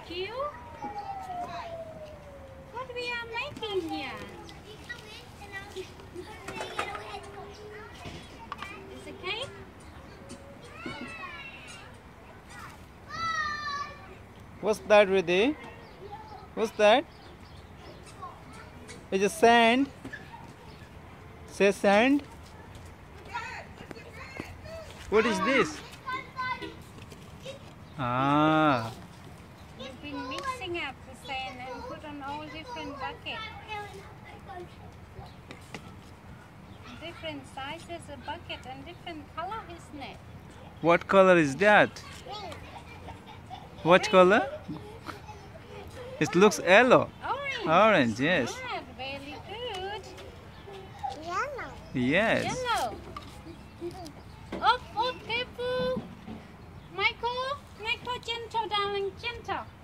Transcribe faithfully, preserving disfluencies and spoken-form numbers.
you? What we are making here? Is it cake? What's that, Riddhi? What's that? Is it sand? Say sand. What is this? Ah. You've been mixing up the sand and put on all different buckets. Different sizes of bucket and different color, isn't it? What color is that? What color? It looks yellow. Orange. Orange, yes. Yeah, very good. Yellow. Yes. Yellow. Oh, oh, careful. Michael, Michael, gentle, darling, gentle.